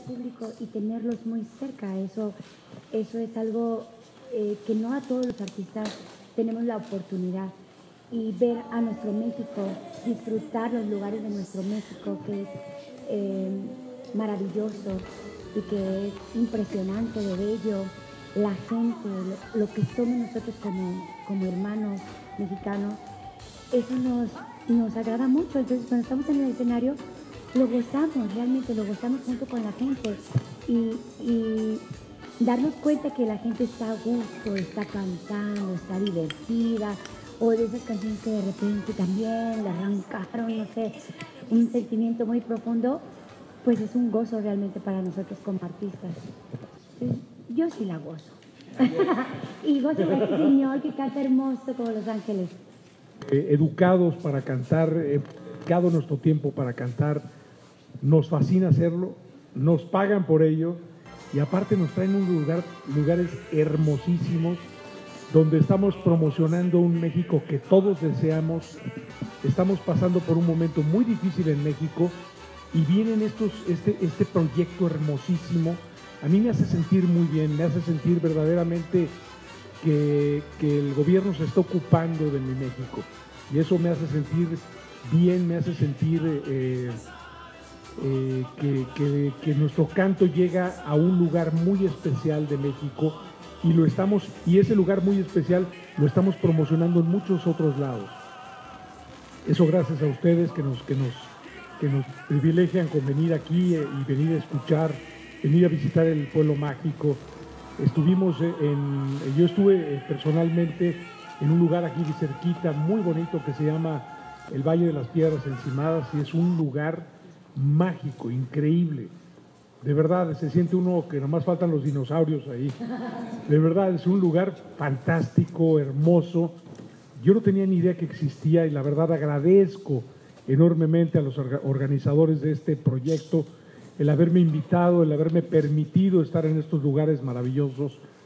público y tenerlos muy cerca. Eso es algo que no a todos los artistas tenemos la oportunidad. Y ver a nuestro México, disfrutar los lugares de nuestro México, que es maravilloso y que es impresionante de bello, la gente, lo que somos nosotros como hermanos mexicanos, eso nos agrada mucho. Entonces, cuando estamos en el escenario, lo gozamos, realmente lo gozamos junto con la gente y darnos cuenta que la gente está a gusto, está cantando, está divertida, o de esas canciones que de repente también le arrancaron, no sé, un sentimiento muy profundo, pues es un gozo realmente para nosotros como artistas. Yo sí la gozo. Y gozo a este señor que canta hermoso como Los Ángeles. Educados para cantar, dedicado nuestro tiempo para cantar, nos fascina hacerlo, nos pagan por ello y aparte nos traen lugares hermosísimos donde estamos promocionando un México que todos deseamos. Estamos pasando por un momento muy difícil en México y vienen este proyecto hermosísimo. A mí me hace sentir muy bien, me hace sentir verdaderamente que el gobierno se está ocupando de mi México y eso me hace sentir bien, me hace sentir que nuestro canto llega a un lugar muy especial de México y ese lugar muy especial lo estamos promocionando en muchos otros lados. Eso gracias a ustedes que nos privilegian con venir aquí y venir a escuchar, venir a visitar el pueblo mágico. Yo estuve personalmente en un lugar aquí de cerquita, muy bonito, que se llama el Valle de las Piedras Encimadas, y es un lugar mágico, increíble. De verdad, se siente uno que nomás faltan los dinosaurios ahí. De verdad, es un lugar fantástico, hermoso. Yo no tenía ni idea que existía y la verdad agradezco enormemente a los organizadores de este proyecto el haberme invitado, el haberme permitido estar en estos lugares maravillosos